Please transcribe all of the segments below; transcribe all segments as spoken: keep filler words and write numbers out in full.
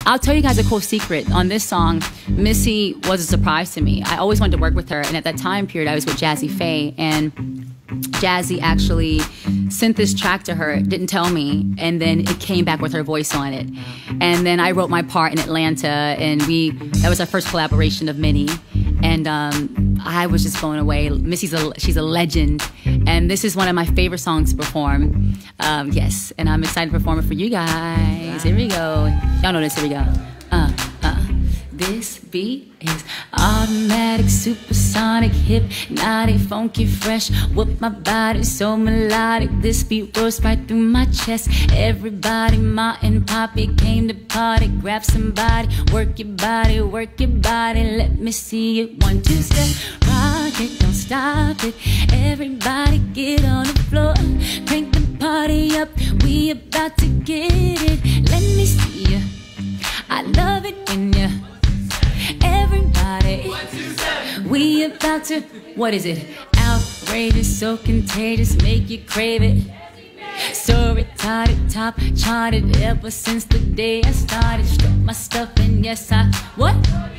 I'll tell you guys a cool secret. On this song, Missy was a surprise to me. I always wanted to work with her, and at that time period, I was with Jazze Pha, and Jazzy actually sent this track to her, didn't tell me, and then it came back with her voice on it. And then I wrote my part in Atlanta, and we that was our first collaboration of many. And um, I was just blown away. Missy's a, she's a legend, and this is one of my favorite songs to perform. Um, yes, and I'm excited to perform it for you guys. Here we go. Y'all know this. Here we go. Uh, uh. This beat is automatic, supersonic, hypnotic, funky, fresh. Whoop my body so melodic. This beat rolls right through my chest. Everybody, Ma and Poppy came to party. Grab somebody, work your body, work your body. Let me see it. One, two, step, rock it, don't stop it. Everybody get on the floor, crank the party up. We about to get it. Let me see you. I love it when you. Everybody, we about to, what is it? Outrageous, so contagious, make you crave it. So retarded, top charted ever since the day I started. Struck my stuff and yes I, what?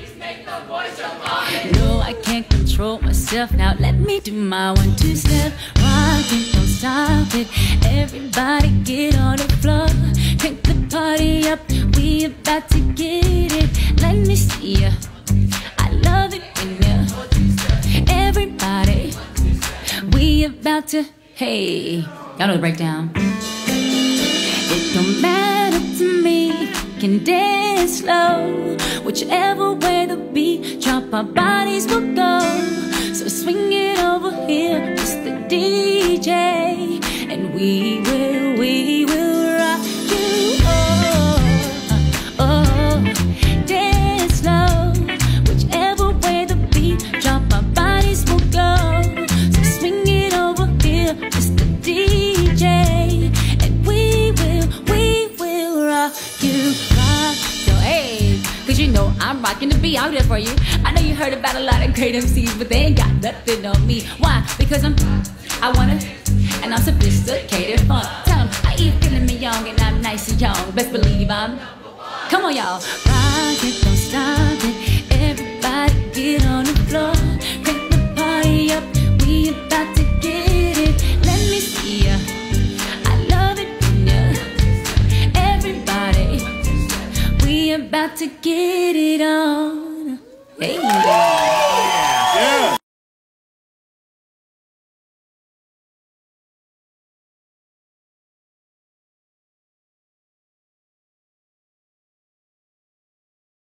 No, I can't control myself now. Let me do my one, two step. Rock it, don't stop it. Everybody get on the floor, crank the party up. We about to get it. Let me see ya. I love it when you. Everybody, we about to. Hey, y'all know the breakdown. It don't matter to me. Can dance slow, whichever way the beat drop, our bodies will go. So swing it over here, it's the D J, and we will, we will rock you. Oh, oh, dance slow, whichever way the beat drop, our bodies will go. So swing it over here, it's the D J, and we will, we will rock you. Cause you know I'm rocking the beat, I'm there for you. I know you heard about a lot of great M Cs, but they ain't got nothing on me. Why? Because I'm, I wanna, and I'm sophisticated fun. Tell them, I eat feeling me young and I'm nice and young. Best believe I'm, come on y'all. Rock it, don't stop it. Everybody get on the floor, crank the party up. We about to get it. Let me see ya. I love it when ya. Everybody, we about to get it on. Hey.